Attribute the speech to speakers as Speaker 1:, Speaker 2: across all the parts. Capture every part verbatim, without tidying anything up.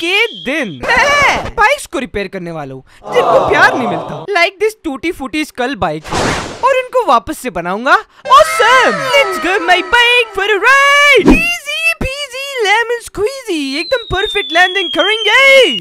Speaker 1: के दिन बाइक्स को रिपेयर करने वाला हूँ जिनको प्यार नहीं मिलता, लाइक दिस टूटी फूटी स्कल बाइक, और इनको वापस से बनाऊंगा awesome. Let's go my bike for a ride, easy peasy lemon squeezy, एकदम परफेक्ट लैंडिंग करेंगे।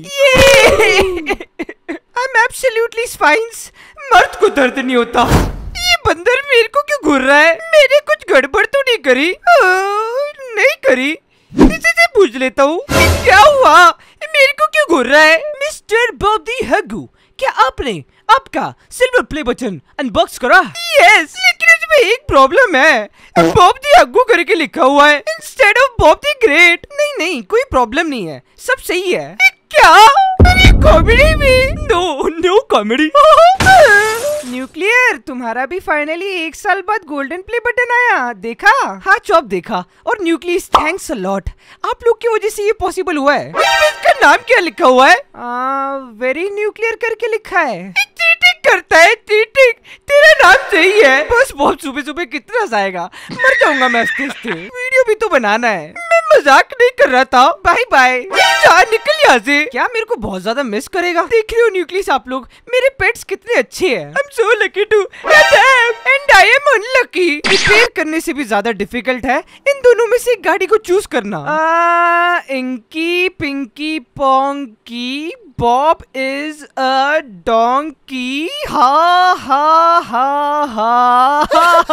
Speaker 1: आई एम एब्सोल्युटली फाइन, मर्द को दर्द नहीं होता। ये बंदर मेरे को क्यों घूर रहा है? मैंने कुछ गड़बड़ तो नहीं करी? आ, नहीं करी, इसी से पूछ लेता हूँ क्या हुआ, मेरे को क्यों घूर रहा है? मिस्टर बॉब दी हग्गू, क्या आपने आपका सिल्वर प्ले बटन अनबॉक्स करा? यस, लेकिन इसमें एक प्रॉब्लम है, बॉब दी हग्गू करके लिखा हुआ है instead of Bob the great. नहीं नहीं, कोई प्रॉब्लम नहीं है, सब सही है। क्या कॉमेडी भी? No no comedy. न्यूक्लियर, तुम्हारा भी फाइनली एक साल बाद गोल्डन प्ले बटन आया, देखा? हाँ चॉप देखा। और न्यूक्लियस थैंक्स अ लॉट, आप लोग की वजह से ये पॉसिबल हुआ है। इसका नाम क्या लिखा हुआ है? वेरी न्यूक्लियर करके लिखा है। चीटिंग करता है, चीटिंग। तेरा नाम सही है, बस बहुत सुबह सुबह कितना जाएगा, मर जाऊंगा मैं हंसते हंसते। वीडियो भी तो बनाना है, मैं मजाक नहीं कर रहा था। बाय बाय, जा निकल यहाँ से। क्या मेरे को बहुत ज्यादा मिस करेगा? देख रहे हो न्यूक्लियस आप लोग, मेरे पेट्स कितने अच्छे हैं। I'm so lucky to have them and I am unlucky। Repair करने से भी ज्यादा डिफिकल्ट है इन दोनों में से एक गाड़ी को चूज करना। आ, inky pinky ponky Bob is a donkey. हा हा हा हा।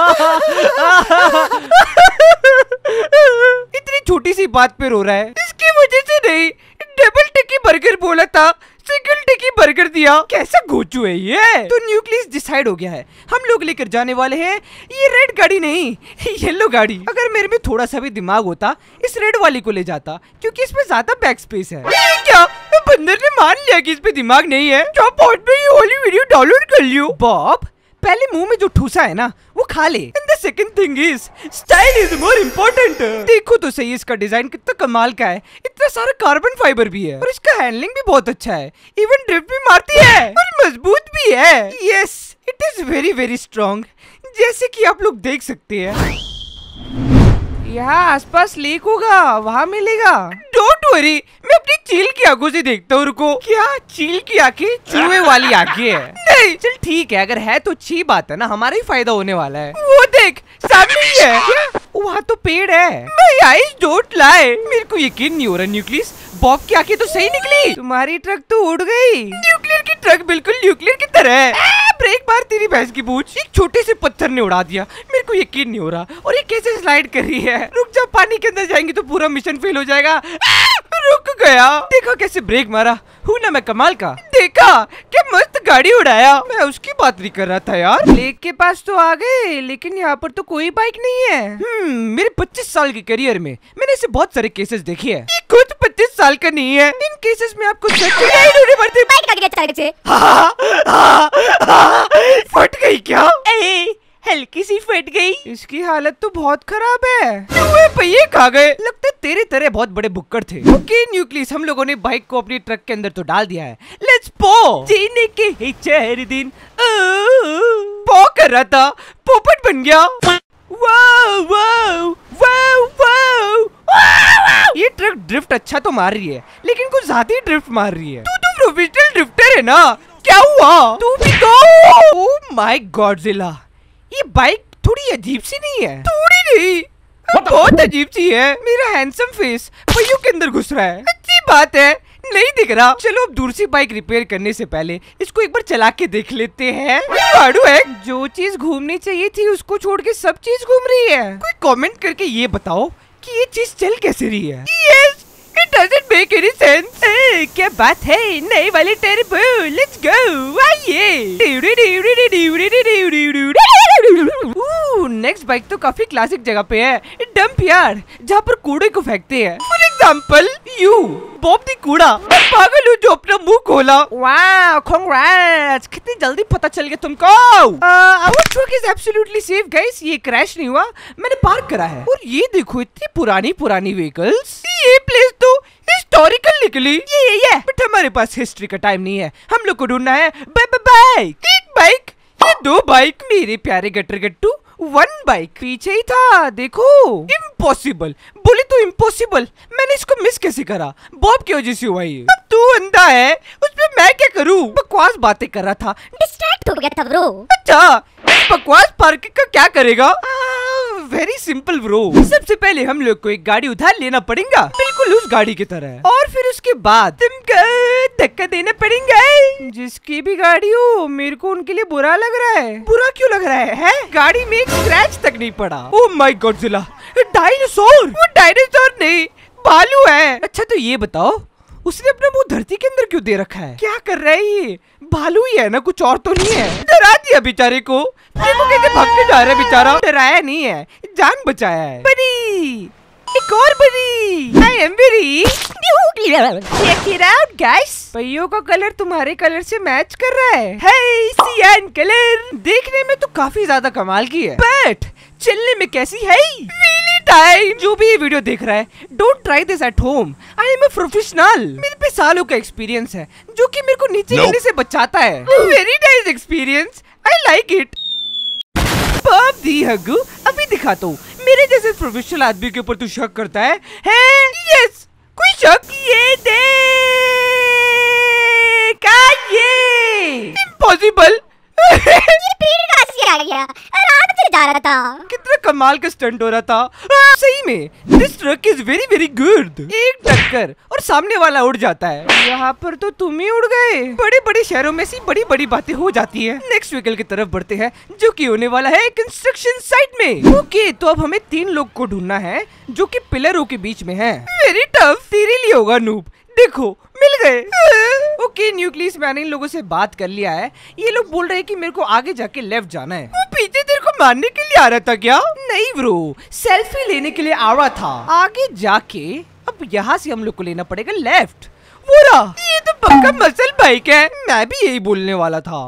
Speaker 1: इतनी छोटी सी बात पे रो रहा है, इसकी वजह से नहीं। डबल टिक्की बर्गर बोला था, सिंगल टिक्की बर्गर दिया। कैसा गोचू है ये? तो न्यूक्लियस डिसाइड हो गया है, हम लोग लेकर जाने वाले हैं ये रेड गाड़ी नहीं, येलो गाड़ी। अगर मेरे में थोड़ा सा भी दिमाग होता इस रेड वाली को ले जाता, क्योंकि इसमें ज्यादा बैक स्पेस है। क्या बंदर ने मान लिया कि इस पे दिमाग नहीं है? क्या पॉट पे ये वाली वीडियो डाउनलोड कर लियो। बॉब, पहले मुंह में जो ठूसा है ना वो खा ले। And the second thing is style is more important. देखो तो सही, इसका डिजाइन कितना कमाल का है, इतना सारा कार्बन फाइबर भी है और इसका हैंडलिंग भी बहुत अच्छा है, इवन ड्रिफ्ट भी मारती है और मजबूत भी है। Yes, it is very very strong, जैसे कि आप लोग देख सकते हैं। यहाँ आसपास लीक होगा, वहाँ मिलेगा। डोंट वरी, मैं अपनी चील की आंखों से देखता हूँ। रुको, क्या चील की आंखें चूहे वाली आंखें है? नहीं, चल ठीक है, अगर है तो अच्छी बात है ना, हमारा ही फायदा होने वाला है। वो देख, सामने ही है। वहाँ तो पेड़ है। मैं आईज डोंट लाई, मेरे को यकीन नहीं हो रहा न्यूक्लियस, बॉब की आंखें तो सही निकली। तुम्हारी ट्रक तो उड़ गई। न्यूक्लियर की ट्रक बिल्कुल न्यूक्लियर की तरह है। ब्रेक मार तेरी भैंस की पूंछ, एक छोटे से पत्थर ने उड़ा दिया। मेरे को यकीन नहीं हो रहा, और ये कैसे स्लाइड कर रही है? रुक जा, पानी के अंदर जाएंगे तो पूरा मिशन फेल हो जाएगा। रुक गया। देखा कैसे ब्रेक मारा, हूँ ना मैं कमाल का। देखा क्या मस्त गाड़ी उड़ाया। मैं उसकी बात नहीं कर रहा था यार। लेक के पास तो आ गए, लेकिन यहाँ पर तो कोई बाइक नहीं है। हम्म, मेरे पच्चीस साल के करियर में मैंने ऐसे बहुत सारे केसेस देखे हैं। ये खुद पच्चीस साल का नहीं है। इन केसेस में आपको फट गई क्या? ए, हल्की सी फट गई। इसकी हालत तो बहुत खराब है। चूहे पहिए खा गए। लगता है तेरे तरह बहुत बड़े बुक्कड़ थे। ओके न्यूक्लियस, हम लोगों ने बाइक को अपनी ट्रक के अंदर तो डाल दिया है। लेट्स पो। जीने के ही चार दिन पो कर रहा था, पोपट बन गया। Wow wow wow wow. ये ट्रक ड्रिफ्ट अच्छा तो मार रही है, लेकिन कुछ ज्यादा ही ड्रिफ्ट मार रही है। तू तो प्रोफेशनल ड्रिफ्टर है ना, क्या हुआ? तू भी तो। ओह माय गॉडजिला, ये बाइक थोड़ी अजीब सी नहीं है? थोड़ी नहीं, बहुत अजीब सी है। मेरा हैंडसम फेस पहियों के अंदर घुस रहा है। अच्छी बात है, नहीं दिख रहा। चलो अब दूसरी बाइक रिपेयर करने से पहले इसको एक बार चला के देख लेते हैं। है जो चीज घूमनी चाहिए थी उसको छोड़ के सब चीज घूम रही है। कोई कमेंट करके ये बताओ कि ये चीज चल कैसे रही है? Yes, it doesn't make any sense. क्या बात है, नई वाली टर्बो, लेट्स गो। आइए। नेक्स्ट बाइक तो काफी क्लासिक जगह पे है, डंप यार्ड, जहाँ पर कूड़े को फेंकते हैं। For example you, Bob the कूड़ा। मैं पागल हूँ जो अपना मुंह खोला। वाह, कांग्रेट्स, कितनी जल्दी पता चल गया तुमको। Our truck is absolutely safe guys, ये क्रैश नहीं हुआ, मैंने पार्क करा है। और ये देखो, इतनी पुरानी पुरानी व्हीकल्स। ये प्लेस तो हिस्टोरिकल निकली। ये ये ये बट हमारे पास हिस्ट्री का टाइम नहीं है, हम लोग को ढूंढना है बाइक। एक बाइक, ये दो बाइक। मेरे प्यारे गटर गट्टू, वन बाइक पीछे ही था, देखो। इम्पॉसिबल, बोले तो इम्पॉसिबल। मैंने इसको मिस कैसे करा? बॉब की वजह से हुआ ये। अब तू अंधा है, उसमें मैं क्या करूँ? बकवास बातें कर रहा था,
Speaker 2: डिस्ट्रैक्ट हो गया था ब्रो।
Speaker 1: अच्छा, इस बकवास पार्किंग का क्या करेगा? Very simple bro. सबसे पहले हम लोग को एक गाड़ी उधार लेना पड़ेगा, बिल्कुल उस गाड़ी की तरह, और फिर उसके बाद तुमको धक्का देना पड़ेगा। जिसकी भी गाड़ी हो, मेरे को उनके लिए बुरा लग रहा है। बुरा क्यों लग रहा है, है? गाड़ी में एक स्क्रैच तक नहीं पड़ा। Oh my Godzilla, dinosaur. वो डायनासोर नहीं, भालू है। अच्छा तो ये बताओ, उसने अपना मुंह धरती के अंदर क्यों दे रखा है? क्या कर रहा है ये? भालू ही है ना, कुछ और तो नहीं है? डरा दिया बेचारे को। देखो कैसे भाग के जा रहा है बेचारा। डराया नहीं है, जान बचाया है। बड़ी एक और बड़ी। I am very check it out guys. पहियों का कलर तुम्हारे कलर से मैच कर रहा है। हे सियान कलर। देखने में तो काफी ज्यादा कमाल की है, बट चलने में कैसी है? Wheelie time. जो भी ये वीडियो देख रहा है, don't try this at home. I am a professional. मेरे पे सालों का एक्सपीरियंस है, जो कि मेरे को नीचे गिरने से बचाता है। Very nice experience, I like it. Bob the Huggu, अभी दिखाता हूँ। मेरे जैसे प्रोफेशनल आदमी के ऊपर तू शक करता है? है? यस, कोई शक? ये देख, ये इम्पॉसिबल।
Speaker 2: आ गया, आराम से जा रहा था।
Speaker 1: कितना कमाल का स्टंट हो रहा था। आ, सही में this truck is very very good. एक टक्कर और सामने वाला उड़ जाता है। यहाँ पर तो तुम ही उड़ गए। बड़े बड़े शहरों में सी बड़ी बड़ी बातें हो जाती है। नेक्स्ट व्हीकल की तरफ बढ़ते हैं, जो कि होने वाला है कंस्ट्रक्शन साइट में। ओके, तो अब हमें तीन लोग को ढूंढना है, जो कि पिलरों के बीच में है। Very tough. तेरे लिए होगा नूब। देखो मिल गए। ओके न्यूक्लियस, मैंने इन लोगों से बात कर लिया है। ये लोग बोल रहे हैं कि मेरे को आगे जाके लेफ्ट जाना है। वो पीछे तेरे को मारने के लिए आ रहा था क्या? नहीं ब्रो, सेल्फी लेने के लिए आ रहा था। आगे जाके अब यहाँ से हम लोग को लेना पड़ेगा लेफ्ट। वो रहा, ये तो पक्का मसल बाइक है। मैं भी यही बोलने वाला था।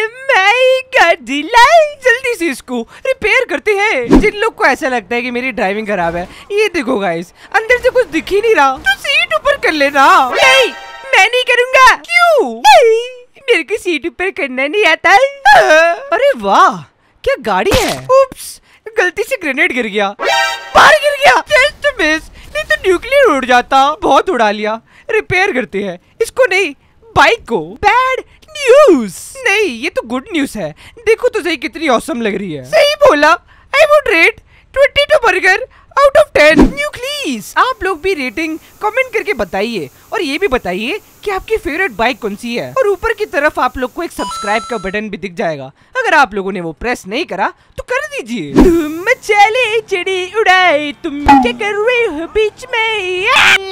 Speaker 1: जल्दी से इसको रिपेयर करते हैं। जिन लोग को ऐसा लगता है कि मेरी ड्राइविंग खराब है, ये देखो गाइस, अंदर से कुछ दिख ही नहीं रहा, तो सीट ऊपर कर लेना। नहीं, मैं नहीं करूँगा। क्यों? मेरे को सीट ऊपर करना नहीं आता। अरे वाह, क्या गाड़ी है। उप्स, गलती से ग्रेनेड गिर गया, बाहर गिर गया। जस्ट मिस, नहीं तो न्यूक्लियर उड़ जाता। बहुत उड़ा लिया। रिपेयर करते हैं इसको, नहीं बाइक को। बैड न्यूज नहीं, ये तो गुड न्यूज है। देखो तो सही कितनी औसम लग रही है। सही बोला। I would rate twenty two burger out of ten. Nucleus, आप लोग भी रेटिंग कमेंट करके बताइए, और ये भी बताइए कि आपकी फेवरेट बाइक कौन सी है। और ऊपर की तरफ आप लोग को एक सब्सक्राइब का बटन भी दिख जाएगा। अगर आप लोगों ने वो प्रेस नहीं करा तो कर दीजिए। तुम चले चिड़ी उड़ाए, तुम क्या कर रहे हो बीच में?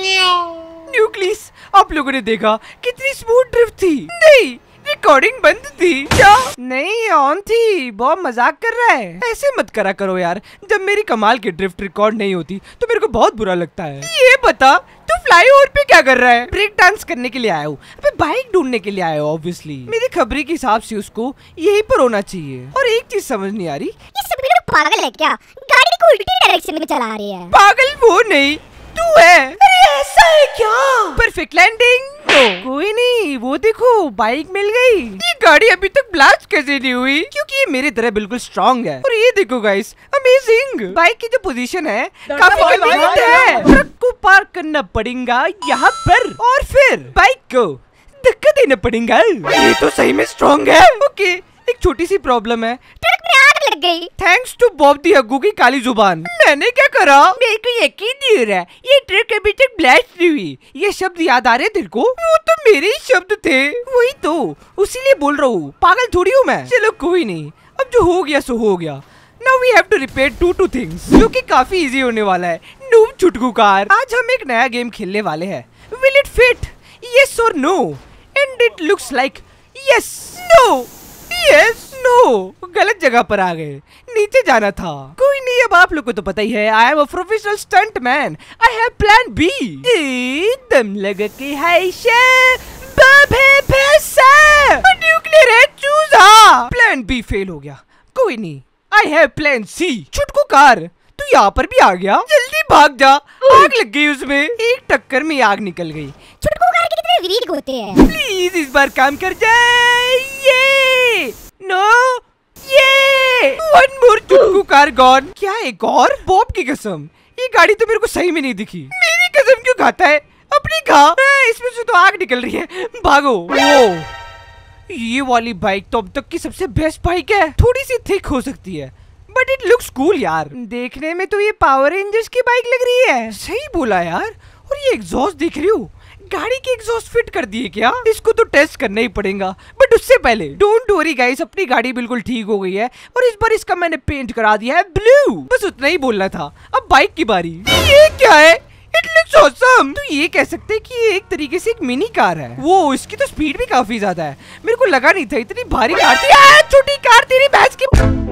Speaker 1: न्यूक्लियस, आप लोगों ने देखा कितनी स्मूथ ड्रिफ्ट थी। नहीं, रिकॉर्डिंग बंद थी क्या? नहीं, ऑन थी। बहुत मजाक कर रहा है। ऐसे मत करा करो यार। जब मेरी कमाल की ड्रिफ्ट रिकॉर्ड नहीं होती तो मेरे को बहुत बुरा लगता है। ये बता, तू फ्लाईओवर पे क्या कर रहा है? ब्रेक डांस करने के लिए आया हूँ। अबे बाइक ढूंढने के लिए आया हूँ ऑब्वियसली। मेरी खबरी के हिसाब से उसको यहीं पर होना चाहिए। और एक चीज समझ नहीं आ रही,
Speaker 2: ये सभी लोग पागल है क्या? गाड़ी को उल्टी डायरेक्शन में चला रही है।
Speaker 1: पागल वो नहीं, तू है। अरे ऐसा है क्या? Perfect landing. तो कोई नहीं, वो देखो बाइक मिल गई। ये गाड़ी अभी तक ब्लास्ट कैसे नहीं हुई? क्योंकि ये मेरी तरह बिल्कुल स्ट्रॉन्ग है। और ये देखो गाइस, अमेजिंग। बाइक की जो पोजीशन है काफी कन्वीनियंट है। ट्रक को पार्क करना पड़ेगा यहाँ पर, और फिर बाइक को धक्का देना पड़ेगा। ये तो सही में स्ट्रॉन्ग है। ओके, एक छोटी सी प्रॉब्लम है,
Speaker 2: ट्रक में आग लग गई।
Speaker 1: Thanks to Bob the Huggu की काली जुबान। मैंने क्या करा? मेरे को यकीन नहीं हो रहा है, ये ट्रक अभी तक ब्लास्ट नहीं हुई। ये शब्द याद आ रहे तेरे को? वो तो मेरे ही शब्द थे। वही तो, उसीलिए बोल रहा हूँ, पागल थोड़ी हूँ मैं। चलो कोई नहीं, अब जो हो गया सो हो गया। Now we have to repair two two things, जो कि काफी इजी होने वाला है। नूब चुटकू कार। आज हम एक नया गेम खेलने वाले हैं। Will it fit? Yes or no? And it looks like yes, no, yes, no। गलत जगह पर आ गए, नीचे जाना था। कोई नहीं, अब आप लोग को तो पता ही है, I am a professional stunt man. I have plan B. दम लगा के हाय न्यूक्लियर है चूजा। प्लान बी फेल हो गया। कोई नहीं, आई हैव प्लान सी। छुटकू कार, तू यहाँ पर भी आ गया। जल्दी भाग जा, आग लग गई उसमें। एक टक्कर में आग निकल गई।
Speaker 2: छुटकू कार के कितने वीक होते हैं।
Speaker 1: प्लीज इस बार काम कर जाए। ये नो ये वन मोर चुटकू कार गॉन। क्या एक और? बॉब की कसम, ये गाड़ी तो मेरे को सही में नहीं दिखी। मेरी कसम क्यों खाता है? अपनी खा। इसमें से तो आग निकल रही है, भागो। वो ये वाली बाइक तो अब तक की सबसे बेस्ट बाइक है। थोड़ी सी थिक हो सकती है बट इट लुक्स कूल यार। देखने में तो ये पावर रेंजर्स की बाइक लग रही है। सही बोला यार। और ये एग्जॉस्ट देख रही हूँ, गाड़ी की एग्जॉस्ट फिट कर दिए क्या? इसको तो टेस्ट करना ही पड़ेगा। बट उससे पहले डोंट वरी गाइस, अपनी गाड़ी बिल्कुल ठीक हो गई है और इस बार इसका मैंने पेंट करा दिया है ब्लू। बस उतना ही बोलना था। अब बाइक की बारी। ये क्या है? It looks awesome. तो ये कह सकते हैं कि ये एक तरीके से एक मिनी कार है। वो इसकी तो स्पीड भी काफी ज्यादा है। मेरे को लगा नहीं था इतनी भारी कार थी। छोटी कार तेरी भैंस की।